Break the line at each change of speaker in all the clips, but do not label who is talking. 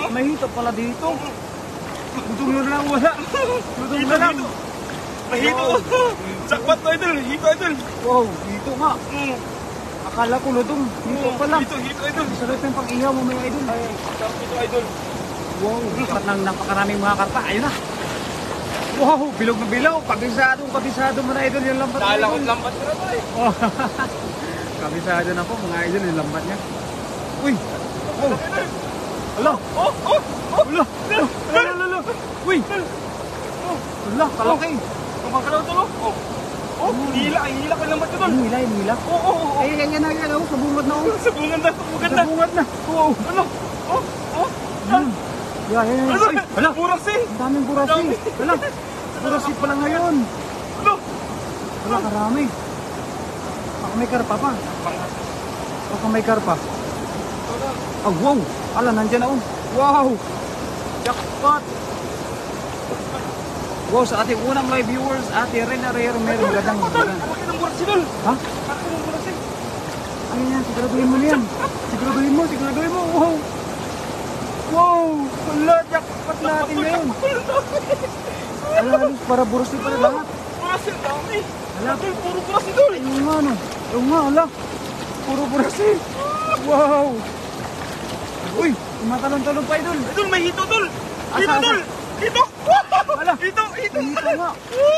oh.
May hito pala dito. Lutong na lang, wala. Lutong na lang.
May hito. Jackpot to idol, hito idol.
Wow, hito nga. Akala ko lutong. Hito pala.
Hito idol.
Sarap yung pag-ihaw mo mga idol.
Ay, sarap ito idol.
Wow, dapat nang napakaraming mga karpa. Ayun na. Wow, bilog na bilog. Kabisado mo na idol yung lambat.
Nalakot lambat ko na ba eh.
Oh. Kabisado na po mga idol yung lambat niya. Uy. Oh. Hala. Hala. Hala. Uy. Hala, kalaki.
Kumakalaw to no? Hila ko lambat ko doon.
Hila.
Oo.
Eh, yan na. Sa bungad na.
Sa bungad na.
Sa bungad na. Oo.
Ano?
Yan.
Ay, hala, burasi.
Ang daming burasi. Hala. Burasi pala ngayon.
Ano?
Wala, karami. Baka may karpa pa. Baka may karpa. Oh, wow. Ala, nandyan na oh. Wow. Jackpot. Wow, sa ating unang live viewers, Ate Rina Romero. Magandang.
Malaki ng burasi doon.
Ha?
Malaki ng burasi.
Ano yan? Siguraduhin mo yan. Siguraduhin mo. Wow. Wow. Wala, jackpot natin ngayon. Ala, halos para burasi pala lahat.
Burasi, ang dami.
Ala,
Puro burasi doon.
ayun nga no. Ayun nga, ala. Puro burasi. Wow. Uy, tumatalon-talon pa idol.
Idol, may hito dol. Hito
Asa?
dol. Hito.
Ala.
Hito.
Hito nga.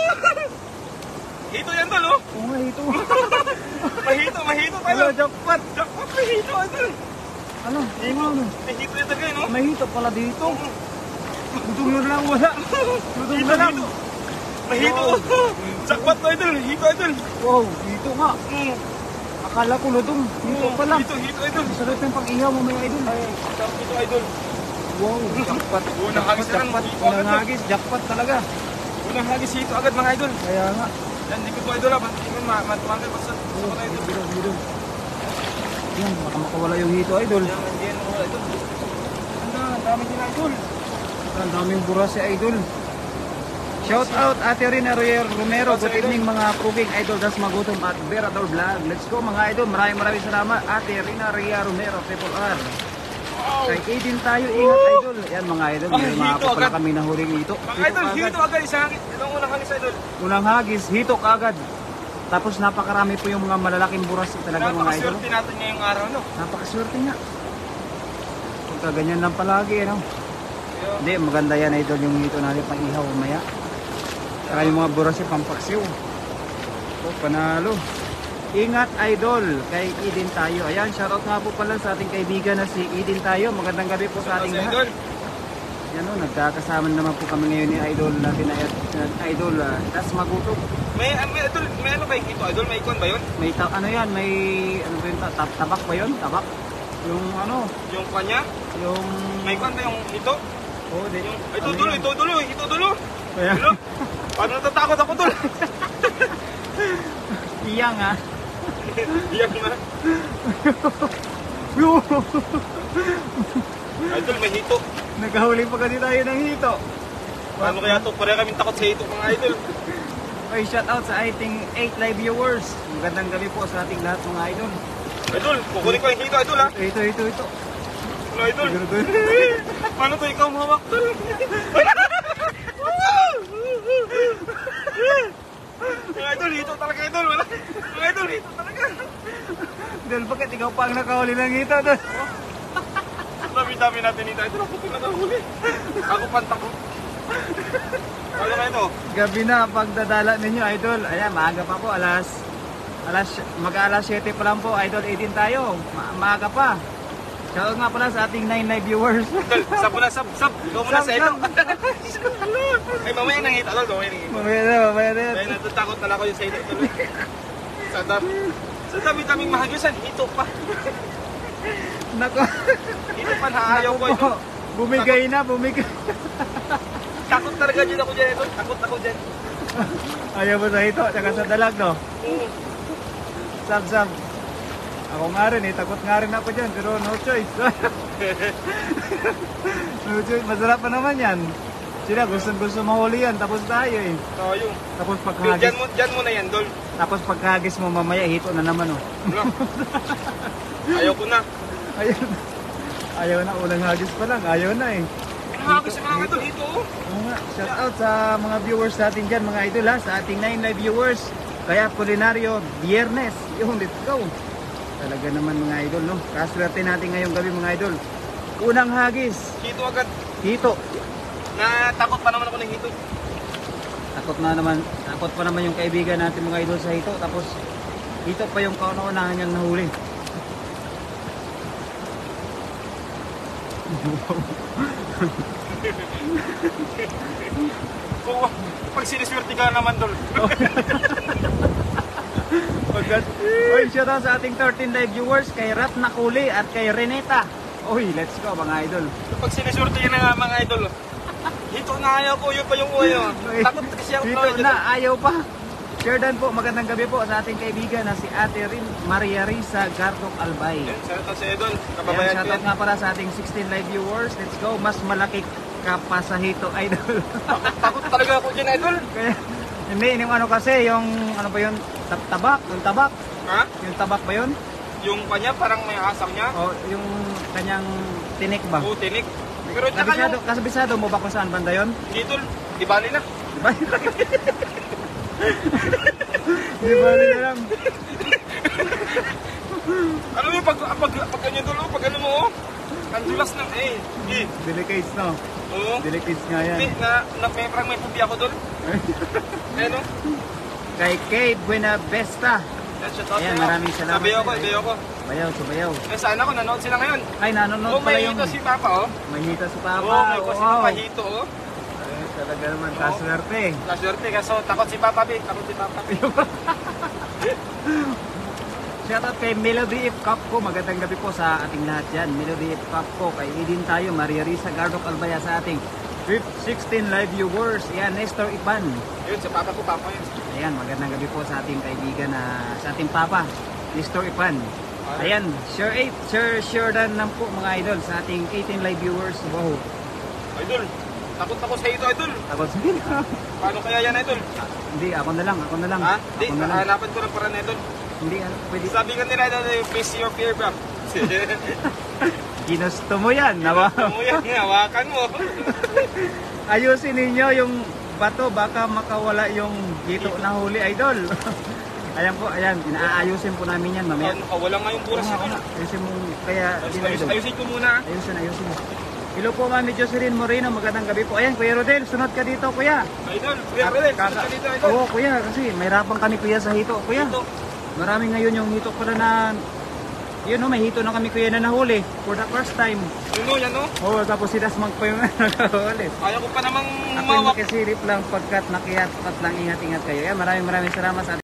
Hito yan dol oh.
Oo nga, hito.
Mahito tayo.
Ala, jackpot.
Jackpot, may hito idol.
Ano? Ayun nga no.
May hito yan talaga no?
May hito pala dito. Lutong na lang, wala. Lutong na lang.
May hito. Jackpot to idol. Hito idol.
Wow, hito nga. Akala ko lutong. Hito pala.
Hito idol.
Sarap yung pag-ihaw mo mga idol.
Ay, sarap ito idol.
Wow, jackpot.
Unang hagis na lang.
Unang hagis, jackpot talaga.
Unang hagis hito agad mga idol.
Kaya nga.
Yan, di ko to idol ah. Tingnan matuwangkal pa sa mga idol.
Bidong. Yan, baka makawala yung hito idol.
Yan, hindi yan mga idol. Ang dami din idol.
Ang daming buras si idol. Shout out Ate Rina Romero. Good evening mga cooking idol. Das Magutom at Berador Vlog. Let's go mga idol. Maraming salamat. Ate Rina Romero, Triple R. Kay Aiden tayo, ingat idol. Yan mga idol, may mga pala kami nahuling hito.
Mga idol, hito agad isang hagis. Itong unang hagis idol.
Unang hagis, hito kagad. Tapos napakarami po yung mga malalaking buras talaga mga idol.
Napakaswerte natin ngayong araw no.
Napakaswerte nga. Pagka ganyan lang palagi, no? Hindi, maganda yan idol yung hito natin pang ihaw maya. Saka yung mga buras yung pampaksiw. Oh, panalo. Ingat idol, kay Eden tayo. Ayan, shoutout nga po pala sa ating kaibigan na si Eden tayo. Magandang gabi po sa ating lahat. Yan o, nagkakasama naman po kami ngayon ni idol natin na idol. Das Magutom.
May ano ba yung hito idol? May ikon ba yun?
May ano yan, may ano ba yun, tabak ba yun? Tabak? Yung ano?
Yung kanya?
Yung...
May ikon ba yung hito?
Oo, di.
Ito dulo.
Ayan.
Paano natatakot ako dul?
Iyang ha.
Iyak na. Idol, may hito.
Nagkahuli pa kasi tayo ng hito.
Paano kaya to? Pareha kaming takot sa hito mga idol.
Okay, shout out sa ating 8 live viewers. Magandang gabi po sa ating lahat mga idol.
Idol, kukunin ko yung hito idol ha.
Ito.
Ano idol? Paano to ikaw mahawak dul? Mga idol, hito talaga idol. Mga idol, hito talaga.
Dahil bakit ikaw pa ang nakahuli ng hito doon?
Dami-dami natin hito idol. Ako pa nakahuli. Ako pantakot. Ano na ito?
Gabi na pagdadala ninyo idol. Ayan, maaga pa po. Mag-alas 7 pa lang po idol. 18 tayo. Maaga pa. Shoutout nga pala sa ating 9 live viewers.
Sab muna, sab. Ikaw muna sa ito. Ay, mamaya nang hito idol.
Mamaya na.
Kaya natatakot na lang ako yung sa hito idol. Sa dami-daming mahagisan, hito pa.
Nako.
Hito pa naayaw ko ito.
Bumigay.
Takot talaga dyan ako dyan ito. Takot ako dyan.
Ayaw mo sa hito, tsaka sa dalag, no? Sab. Ako nga rin, takot nga rin ako dyan, pero no choice. No choice, masarap pa naman yan. Sila gusto mahuli yan, tapos tayo eh.
Tayo.
Tapos pagkahagis.
Dyan mo na yan, Dol.
Tapos pagkahagis mo mamaya, hito na naman oh.
Ayaw ko na.
Ayaw na, unang hagis pa lang. Ayaw na eh.
Nakakagis sa mga idol dito. Oh.
Oo nga, shout out sa mga viewers natin dyan, mga idol ha, sa ating 9 live viewers. Kaya Culinario, Biyernes. Yung, let's go. Talaga naman mga idol, no? Kaswerte natin ngayong gabi mga idol. Unang hagis.
Hito agad.
Hito.
Natakot pa naman ako ng hito.
Takot pa naman yung kaibigan natin mga idol sa hito. Tapos, hito pa yung kauna-unahan niyang nahuli.
Kung pag siniswerte ka naman dol.
Oy, shout out sa ating 13 live viewers kay Rat Nakuli at kay Reneta. Oy, let's go mga idol.
Pag siniswerte ka na nga mga idol. Hito na ayaw ko, yun pa yung uyo. Takot kasi ako.
Dito na, ayaw pa. Sheridan po, magandang gabi po sa ating kaibigan na si Ate Maria Risa Gardok Albay.
Yan, shout out sa idol.
Ayan,
Kababayan ko
shout out
yan.
nga para sa ating 16 live viewers. Let's go, mas malaki ka pa sa hito idol.
Takot talaga ako dyan idol.
Kaya, hindi, yung ano kasi, yung ano ba yun, tabak, yung tabak.
Ha?
Yung tabak ba yun?
Yung kanya parang may asam niya.
O yung kanyang tinik ba?
Oo, tinik. Pero tsaka yung
Kasabisado mo ba kung saan banda yun?
dito, di bali na.
Diba? Di ba na lang?
Ano yung pag ganyan dulo, pag ano mo, oh. Ang dulas ng
Delicates no?
Oo.
Delicates nga yan.
Hindi, may parang may pubi ako doon. Ano?
Kay Kay Buenavesta. Ayan, maraming salamat.
Sabi ako, sabi ako.
Bayaw, sa bayaw.
Eh, sana ako nanood sila ngayon.
Ay, nanonood
Oh,
pala
may
yung...
hito si Papa, oh.
May hita si Papa.
Oo, may ko si
Wow.
Papa hito, oh.
Ay, talaga naman, kaswerte.
Kaswerte, kaso takot si Papa, Bi. Takot si Papa.
Shoutout kay Melody F. Capco. Magandang gabi po sa ating lahat dyan. Melody F. Capco. Kay Edin tayo. Maria Risa Gardok Albaya sa ating 16 live viewers. Ayan, Nestor Ipan.
Yun, sa Papa ko, Papa yun.
Ayan, magandang gabi po sa ating kaibigan na sa ating papa, Nestor Ipan. Ayan, Sir Sheridan lang po mga idol sa ating 18 live viewers. Wow.
Idol, takot ako sa ito, Idol.
Tapos hindi na.
Paano kaya yan, Idol?
Hindi, ako na lang.
Ha? Di,
Ako na lang.
hanapan ko ng paraan, Idol.
Hindi, ano, pwede.
Sabi ka nila, Idol, face your fear, bro.
Ginusto mo yan. Nawa.
Mo yan, hawakan mo.
Ayusin ninyo yung bato, baka makawala yung dito na huli, idol. Ayan po, ayan. Inaayusin po namin yan mamaya.
Wala nga yung buras
Oo
yun.
nga, ayusin mo, kaya idol.
Ayusin ko muna.
Ayusin. Hello po, Mami Jocelyn Moreno. Magandang gabi po. Ayan, Kuya Rodel, sunod ka dito, Kuya.
Idol, kuya, sunod ka dito, Idol.
Oo, Kuya, kasi may rapang kami, Kuya, sa hito. Kuya,
Hito.
marami ngayon yung hito pala na, yun o, may hito na kami, Kuya, na nahuli for the first time.
Yun o, yan o.
Oo, tapos si Dasmag pa yung nakahuli.
Ayaw ko pa namang
Ako yung
humawak.
makisilip lang pagkat nakiyat at lang ingat-ingat kayo. Maraming salamat sa